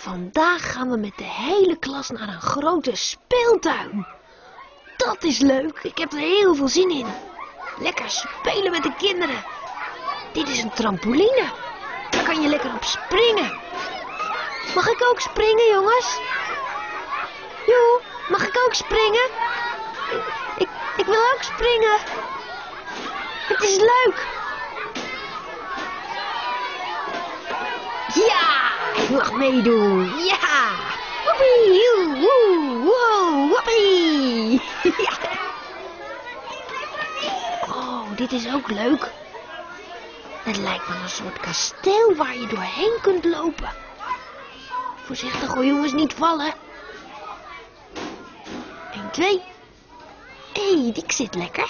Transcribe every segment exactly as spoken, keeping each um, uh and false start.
Vandaag gaan we met de hele klas naar een grote speeltuin. Dat is leuk, ik heb er heel veel zin in. Lekker spelen met de kinderen. Dit is een trampoline. Daar kan je lekker op springen. Mag ik ook springen, jongens? Joe, mag ik ook springen? Ik, ik, ik wil ook springen. Het is leuk. Ja, ik mag meedoen. Ja. Woepie, woe, woe, woepie. Ja. Oh, dit is ook leuk. Het lijkt wel een soort kasteel waar je doorheen kunt lopen. Voorzichtig hoor, jongens, niet vallen. Eén, twee. Hé, hey, die zit lekker.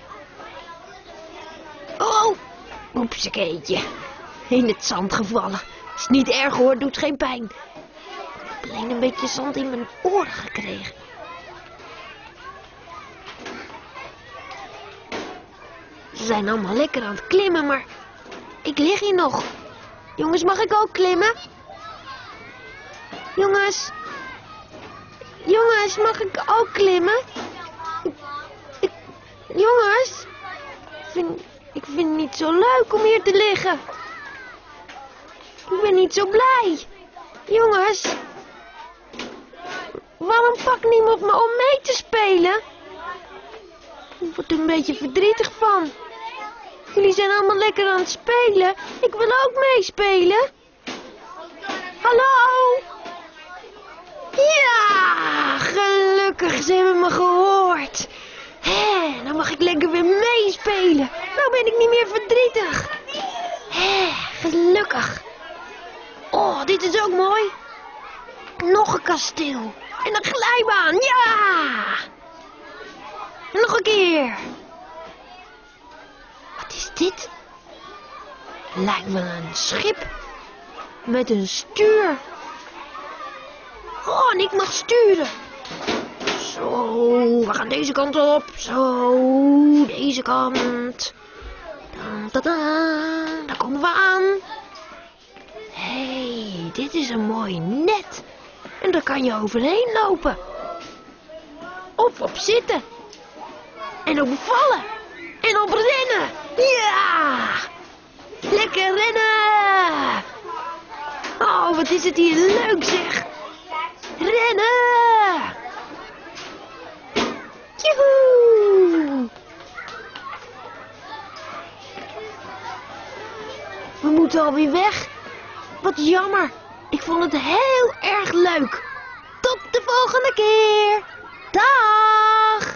Oh, oepsekeetje. In het zand gevallen. Is niet erg hoor, doet geen pijn. Ik heb alleen een beetje zand in mijn oren gekregen. Ze zijn allemaal lekker aan het klimmen, maar ik lig hier nog. Jongens, mag ik ook klimmen? Jongens. Jongens, mag ik ook klimmen? Ik, ik, jongens. Ik vind, ik vind het niet zo leuk om hier te liggen. Ik ben niet zo blij. Jongens. Waarom pakt niemand me om mee te spelen? Ik word er een beetje verdrietig van. Jullie zijn allemaal lekker aan het spelen. Ik wil ook meespelen. Hallo? Ja, gelukkig ze hebben me gehoord. Hé, dan mag ik lekker weer meespelen. Nou ben ik niet meer verdrietig. Hé, gelukkig. Oh, dit is ook mooi. Nog een kasteel. En een glijbaan, ja! En nog een keer. Wat is dit? Lijkt wel een schip. Met een stuur. Oh, en ik mag sturen. Zo, we gaan deze kant op. Zo, deze kant. Dan, dan, dan, daar komen we aan. Hé, hey, dit is een mooi net. En daar kan je overheen lopen. Of op zitten. En op vallen. En op rennen. Ja! Lekker rennen! Oh, wat is het hier leuk zeg. Rennen! Joehoe! We moeten alweer weg. Wat jammer. Ik vond het heel erg leuk. Tot de volgende keer. Dag!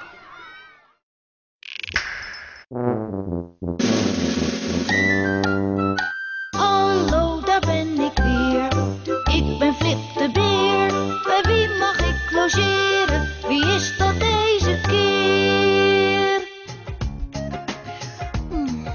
Hallo, daar ben ik weer. Ik ben Flip de beer. Bij wie mag ik logeren? Wie is dat deze keer? Mm.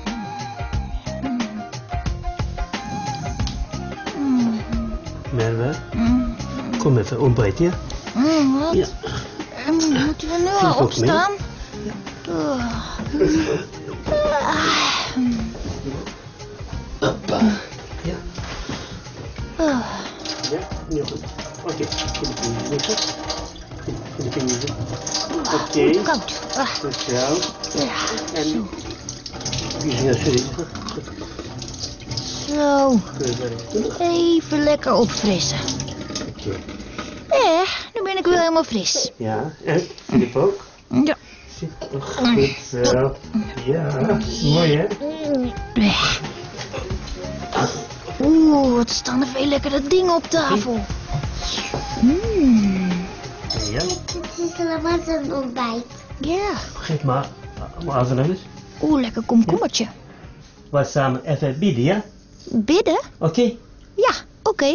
Mm. Merwe, Mm. kom even ontbijten. Mm, wat? Ja. En moeten we nu al Flip ook opstaan? Uh. Hoppa. Ja. Uh. Ja, heel goed. Oké, okay. Goede vingers liggen. Goede vingers liggen. Oké. Okay. Koud. Ah. Goed zo. Ja. En die vinger sorry. Zo. Goed. Even lekker opfrissen. Oké. Eh, nu ben ik weer helemaal fris. Ja, en Filip ook. Ja. Goed zo. Ja, mooi hè? Oeh, wat staan er veel lekkere dingen op tafel. Mm. Ja. Het is allemaal een ontbijt. Ja. Geef maar, maar als er eens. Oeh, lekker komkommertje. We samen even bidden, ja? Bidden? Oké. Okay. Ja, oké. Okay.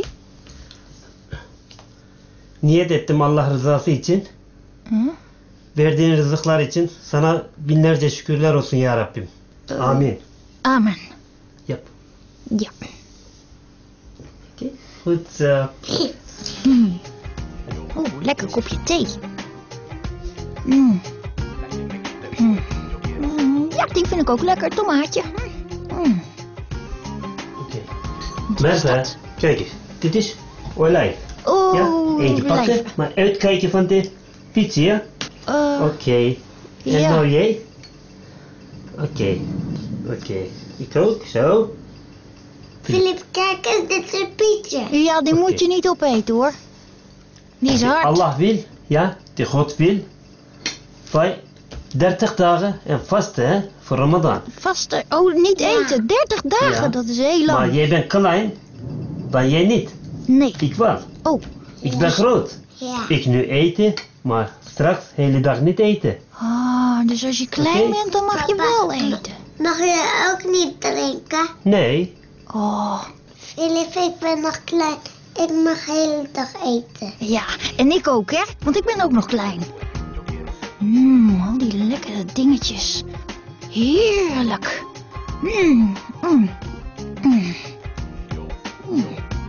Niyet ettim Allah rızası için. Hı? Verdiğin rızıklar için sana binlerce şükürler olsun ya Rabbim. Amin. Amen. Yap. Ja. Oké. Goed zo. Mm. Oeh, lekker kopje thee. Mm. Mm. Mm. Ja, die vind ik ook lekker. Tomaatje. Mm. Oké. Merve, kijk eens. Dit is olij. Oh, eentje pakken. blijf. Maar uitkijken van de fiets, ja? Uh, Oké. Okay. En ja. nou jij? Oké. Okay. Oké. Okay. Ik ook, zo. Filip, kijk eens, dit is een Pietje. ja, die Oké. moet je niet opeten hoor. Die is hard. Allah wil, ja, de God wil. Bij dertig dagen en vasten, hè, voor Ramadan. Vasten. Oh, niet Ja. eten. dertig dagen, Ja. dat is heel lang. Maar jij bent klein, maar jij niet. Nee. Ik wel. Oh. Ik ben groot. Ja. Ik nu eten, maar straks de hele dag niet eten. Ah, dus als je klein Oké. bent, dan mag je Papa, wel eten. Mag je ook niet drinken? Nee. Oh, Filip, ik ben nog klein. Ik mag de hele dag eten. ja. En ik ook, hè? Want ik ben ook nog klein. Mmm, al die lekkere dingetjes. Heerlijk. Mmm, mmm, mmm. Mm.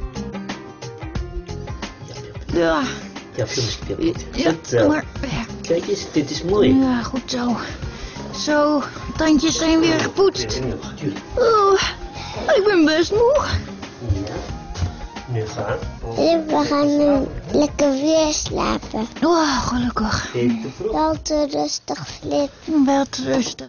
Ja, Ja, films dit. ja, Zo. maar... Kijk eens, dit is mooi. Ja, goed zo. Zo, tandjes zijn weer gepoetst. Ja, natuurlijk. Oh, ik ben best moe. Ja. Nu gaan. Filip, we gaan nu lekker weer slapen. Oh, gelukkig. Even te vroeg. Wel te rustig, Filip. Wel te rusten.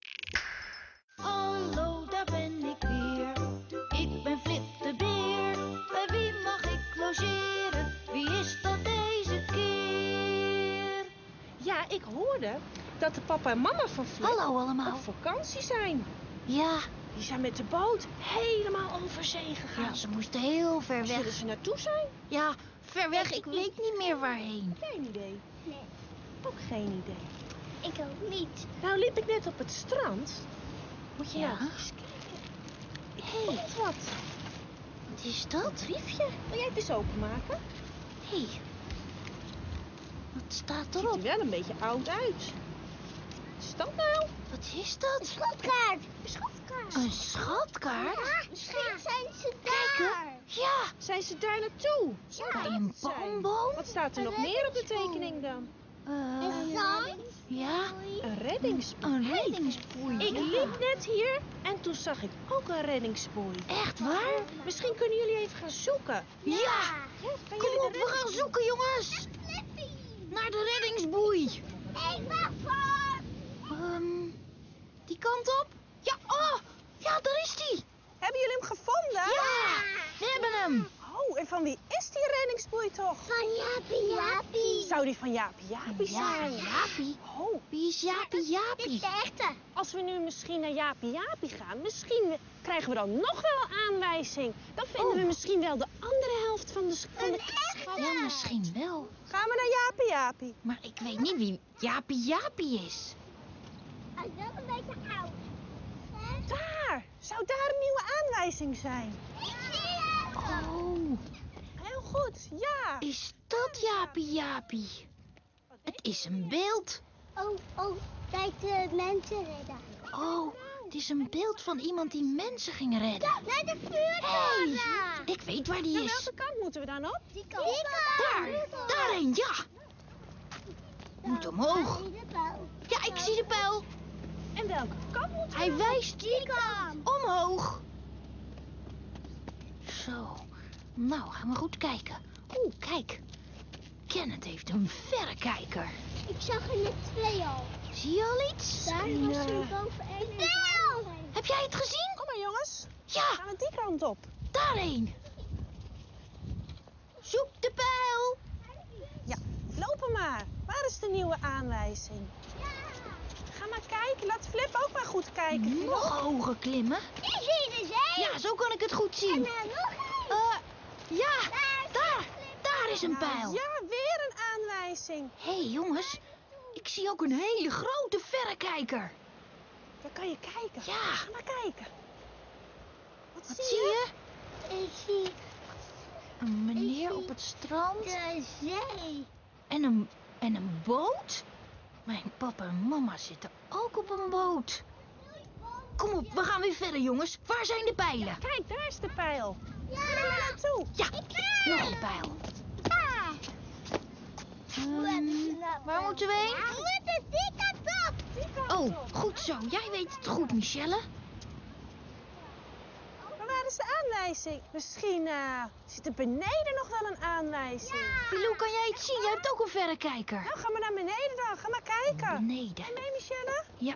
Hallo, daar ben ik weer. Ik ben Flip de beer. Bij wie mag ik logeren? Wie is dat deze keer? Ja, ik hoorde dat de papa en mama van Flip Hallo allemaal. op vakantie zijn. Ja, Die zijn met de boot helemaal over zee gegaan. ja, ze moesten heel ver Zullen weg. ze naartoe zijn? Ja, ver weg. Ik weet niet meer waarheen. Geen idee. Nee. Ook geen idee. Ik ook niet. Nou liep ik net op het strand. Moet je Ja? nou eens kijken. Ik Hé. vond wat. Wat is dat? Briefje. Wil jij het eens openmaken? Hé. Hey. Wat staat Ziet er erop? wel een beetje oud uit. Wat is dat nou? Wat is dat? Schatkaart. Schatkaart. Een schatkaart? Ja, misschien zijn ze Kijken. daar. Ja, Zijn ze daar naartoe? bij een palmboom. Wat staat er nog meer op de tekening dan? Eh, Een zand. ja, Een reddingsboei. een reddingsboei. Ik ja. liep net hier en toen zag ik ook een reddingsboei. Echt waar? Misschien kunnen jullie even gaan zoeken. Ja. Ja, gaan Kom jullie op, de we gaan zoeken, jongens. Naar de reddingsboei. Ik ben voor. Ehm, die kant op? Ja, oh, ja, daar is die. Hebben jullie hem gevonden? Ja, we hebben hem. Oh, en van wie is die reddingsboei toch? Van Jaapie Jaapie. Zou die van Jaapie Jaapie Ja, zijn? Jaapie. Oh, Wie is Jaapie Dit Jaapie? is de echte. als we nu misschien naar Jaapie Jaapie gaan, misschien krijgen we dan nog wel aanwijzing. Dan vinden Oh. we misschien wel de andere helft van de, sch- van de Een echte. Ja, misschien wel. Gaan we naar Jaapie Jaapie? Maar ik weet niet wie Jaapie Jaapie is. Hij is wel een beetje oud. Daar! Zou daar een nieuwe aanwijzing zijn? Ik zie hem. Oh, Heel goed, ja. is dat Jaapie Jaapie? Het is een beeld. Oh, oh, kijk de mensen redden. Oh, het is een beeld van iemand die mensen ging redden. Naar de vuurtoren. Hey, ik weet waar die Naar is. welke kant moeten we dan op? Die kant. Daar, daarheen, ja. Moet omhoog. Ja, ik zie de pijl. En welke kant moeten we Hij dan op? wijst omhoog. Zo, nou gaan we goed kijken. Oeh, kijk. Kenneth heeft een verrekijker. Ik zag er net twee al. Zie je al iets? Daar was er boven één. Pijl! Heb jij het gezien? Kom maar jongens, Ja, gaan we die kant op. daarheen. Zoek de pijl. Ja, lopen maar. Waar is de nieuwe aanwijzing? Ga maar kijken, laat Flip ook maar goed kijken. Nog hoger klimmen. Ik zie de zee. Ja, zo kan ik het goed zien. En er nog één. Eh, ja, daar. Daar is een pijl. Ja, weer een aanwijzing. Hé hey, jongens, ik zie ook een hele grote verrekijker. Dan kan je kijken. Ja. Ga maar kijken. Wat, Wat zie zie je? Ik zie Een meneer zie op het strand de zee. en een, en een boot. Mijn papa en mama zitten ook op een boot. Kom op, we gaan weer verder jongens. Waar zijn de pijlen? Kijk, daar is de pijl. Ja. Ga er maar naartoe. Ja, nog een pijl. Ja. Ehm, waar moeten we heen? We moeten die kant op. Die kant Oh, op. goed zo. Jij weet het goed, Michelle. Maar waar is de aanwijzing? Misschien uh, zit er beneden nog wel een aanwijzing. Pilou, kan jij iets zien? Jij hebt ook een verrekijker. Nou, ga maar naar beneden dan. Ga maar kijken. Beneden. Nee, Michelle? Ja.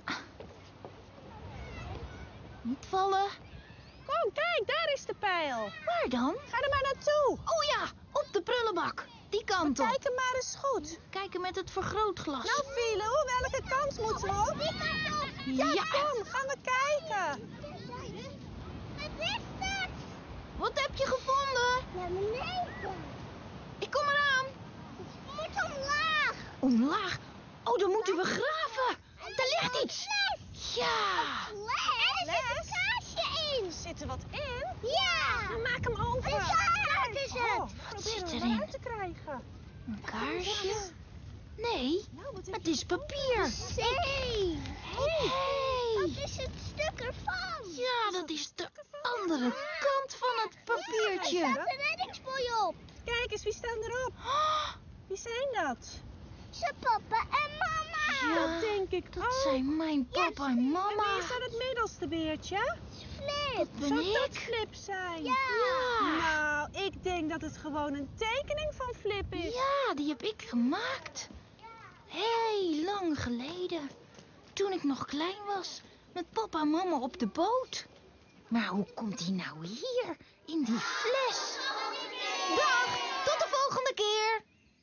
Niet vallen. Kom, kijk, daar is de pijl. Waar dan? Ga er maar naartoe. Oh ja, op de prullenbak. Die kant op. Kijk hem maar eens goed. Kijken met het vergrootglas. Nou, Pilou, welke kant moeten we op? Ja, Ja. kom, gaan we kijken. Wat is dat? Wat heb je gevonden? Naar beneden. Ik kom eraan. Het moet omlaag. Omlaag. Oh, dan moeten we graven. Daar ligt iets. Ja. Les? Er zit een kaarsje in. Zit er wat in? Ja. Dan maak hem open. Een zaad is het. Oh, Wat proberen zit we erin? eruit te krijgen. Een kaarsje? Nee, Nou, wat heb het je is papier. Nee. Hey. Dat is het stuk ervan. Ja, dat is de andere kant van het papiertje. Er staat een reddingsboei op. Kijk eens, wie staan erop? Oh, Wie zijn dat? Zijn papa en mama. Ja, Dat denk ik dat ook. zijn mijn papa en En mama. wie is dan het middelste beertje? Flip. Ben Zou dat ik? Flip zijn? Ja. Nou, ik denk dat het gewoon een tekening van Flip is. Ja, die heb ik gemaakt. Heel lang geleden. Toen ik nog klein was. Met papa en mama op de boot. Maar hoe komt hij nou hier? In die fles? Dag, tot de volgende keer.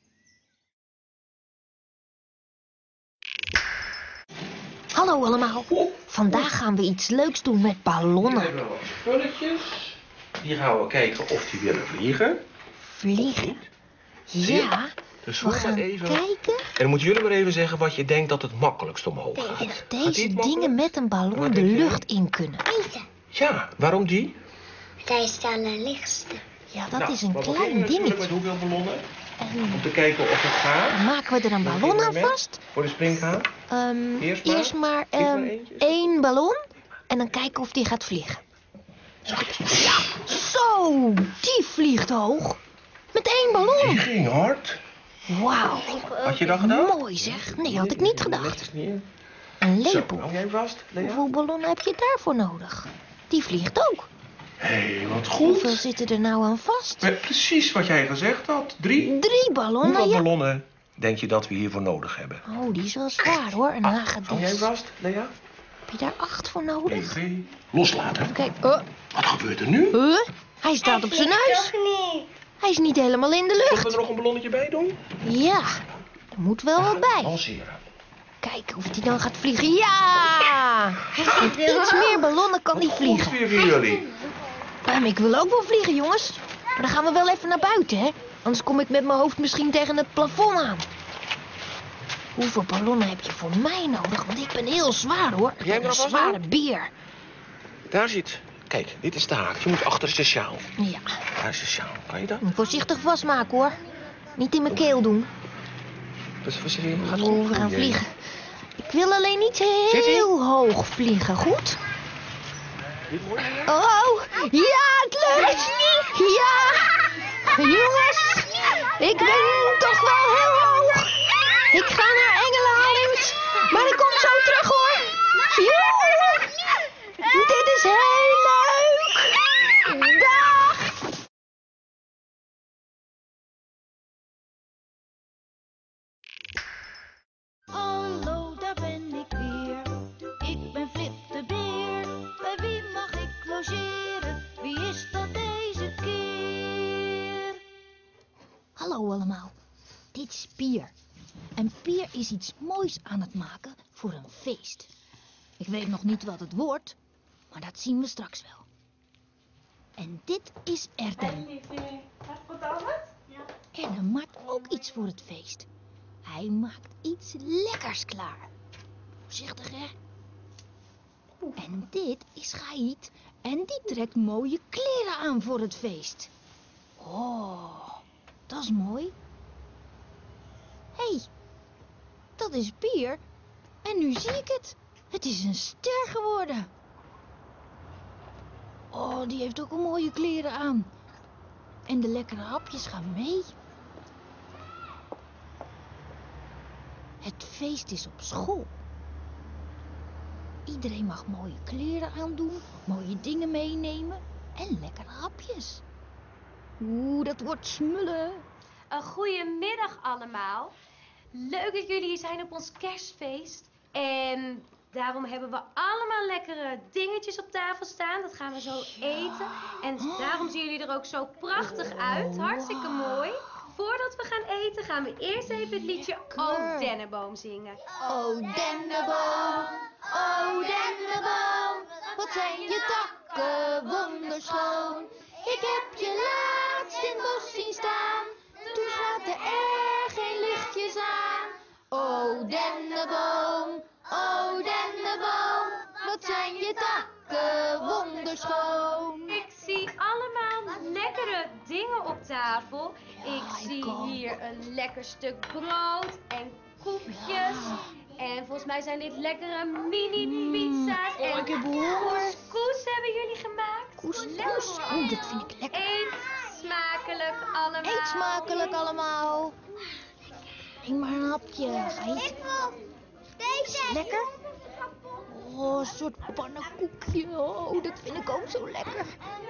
Hallo allemaal. Vandaag gaan we iets leuks doen met We ballonnen. hebben wat spulletjes. Die gaan we kijken of die willen vliegen. Vliegen. Zie je? Ja, Dus we voel maar gaan even. kijken. En dan moeten jullie maar even zeggen wat je denkt dat het makkelijkst omhoog gaat. Of Gaat deze die het dingen makkelijk? met een ballon Wat de denk jij? lucht in kunnen. Deze. Ja, waarom die? Zij is de allerlichtste. Ja, dat Nou, is een we beginnen klein natuurlijk dingetje. met hoeveel ballonnen? En Om te kijken of het gaat. dan maken we er een Doe ballon je aan maar met vast. Voor de springhaan. Ehm, Eerst maar? eerst maar Eerst maar ehm, eentje. één ballon. En dan kijken of die gaat vliegen. Ja, zo, die vliegt hoog. Met één Die ballon. ging hard. Wauw. Had je dat gedaan? Mooi zeg. Nee, had ik niet Leg gedacht. eens neer. Een Zo, lepel. hou jij vast, Lea? Hoeveel ballonnen heb je daarvoor nodig? Die vliegt ook. Hé, hey, wat Hoeveel goed. zitten er nou aan vast? Eh, Precies wat jij gezegd had. Drie. Drie ballonnen, Hoeveel ja. ballonnen denk je dat we hiervoor nodig hebben? Oh, die is wel zwaar hoor. Een Hou jij hagedis. vast, Lea? Heb je daar acht voor één, nodig? twee. Loslaten. Kijk, oh, Wat gebeurt er nu? huh? Hij staat op zijn neus. niet. Hij is niet helemaal in de Zullen we lucht. er nog een ballonnetje bij doen? Ja, er moet wel wat bij. Lanceren. Kijken of hij dan gaat vliegen. Ja! Met iets meer ballonnen kan hij Goed vliegen. weer voor jullie. Ehm, ik wil ook wel vliegen, jongens. Maar dan gaan we wel even naar buiten, hè? Anders kom ik met mijn hoofd misschien tegen het plafond aan. Hoeveel ballonnen heb je voor mij nodig? Want ik ben heel zwaar, hoor. Ik Jij ben maar een vast zware beer. Daar zit. Kijk, dit is de haak. Je moet achter de sjaal. Ja, Daar is de sjaal. Kan je dat? voorzichtig vastmaken, hoor. Niet in mijn keel doen. Dus we zitten gaat Oh, goed. we gaan Jee. vliegen. Ik wil alleen niet Zit-ie? heel hoog vliegen, goed? Dit mooi, Lea? Oh, ja, het lukt! Ja! Jongens, ik ben toch wel heel hoog. Ik ga naar Engeland, maar ik kom zo terug, hoor. Joe! Dit is heel leuk! Dag! Hallo, daar ben ik weer. Ik ben Flip de beer. Bij wie mag ik logeren? Wie is dat deze keer? Hallo allemaal, dit is Pier. En Pier is iets moois aan het maken voor een feest. Ik weet nog niet wat het wordt, maar dat zien we straks wel. En dit is Erdem. Erdem maakt ook iets voor het feest. Hij maakt iets lekkers klaar. Voorzichtig, hè? En dit is Gaït en die trekt mooie kleren aan voor het feest. Oh, dat is mooi. Hé, hey, dat is Pier. En nu zie ik het. Het is een ster geworden. Oh, die heeft ook een mooie kleren aan. En de lekkere hapjes gaan mee. Het feest is op school. Iedereen mag mooie kleren aandoen, mooie dingen meenemen. En lekkere hapjes. Oeh, dat wordt smullen. Een goedemiddag allemaal. Leuk dat jullie hier zijn op ons kerstfeest. En daarom hebben we allemaal lekkere dingetjes op tafel staan. Dat gaan we zo eten. En daarom zien jullie er ook zo prachtig uit. Hartstikke mooi. Voordat we gaan eten gaan we eerst even het liedje O Dennenboom zingen. O dennenboom, o dennenboom, wat zijn je takken wonderschoon. Ik heb je laatst in het bos zien staan, toen zaten er geen lichtjes aan. O dennenboom, o dennenboom, wat zijn je takken wonderschoon. Ik zie allemaal lekkere dingen op tafel. Ik zie hier een lekker stuk brood en koekjes. En volgens mij zijn dit lekkere mini-pizza's. Oh, ik heb honger. Couscous hebben jullie gemaakt. Couscous, oh, dat vind ik lekker. Eet smakelijk allemaal. Eet smakelijk allemaal. Neem maar een hapje. Ga je? Is het lekker? Oh, een soort pannenkoekje. Oh, dat vind ik ook zo lekker.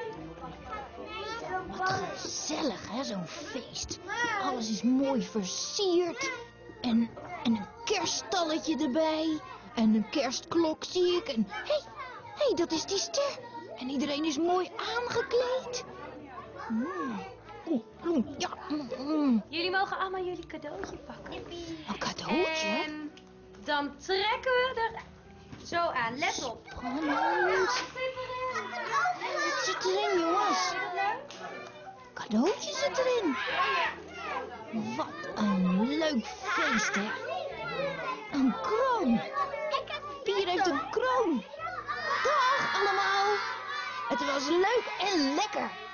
Wat gezellig, hè, zo'n feest. Alles is mooi versierd. En, en een kerststalletje erbij. En een kerstklok zie ik. En hé, hey, hey, dat is die ster. En iedereen is mooi aangekleed. Mm. Oeh, mm, ja. Mm. Jullie mogen allemaal jullie cadeautje pakken. Een cadeautje? En dan trekken we er zo aan. Let op. Spannend. Wat zit erin, jongens? Cadeautje zit erin. Wat een leuk feest, hè? Een kroon. Pier heeft een kroon. Dag allemaal. Het was leuk en lekker.